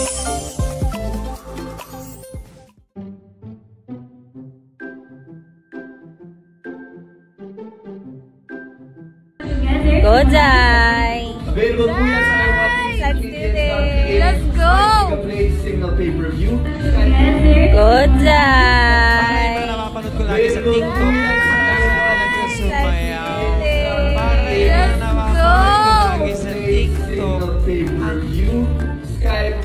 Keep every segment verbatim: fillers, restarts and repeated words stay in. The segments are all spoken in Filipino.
Go, Jai! Available po yan sa mga Let's do this! Let's go! Signal pay-per-view. Go, Jai! Napapanood ko lagi sa TikTok. Talagang sumayaw. Let's go! Lagi sa TikTok. Pay-per-view. Skype.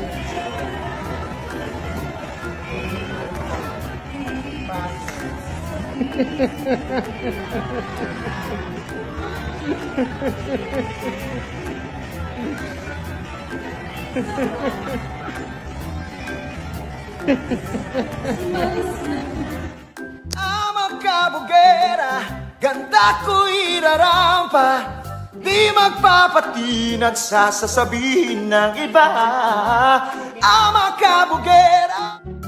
Amang kabugera, ganda ko irarampa, di magpapatinag sa sasabihin ng iba. Amang kabugera.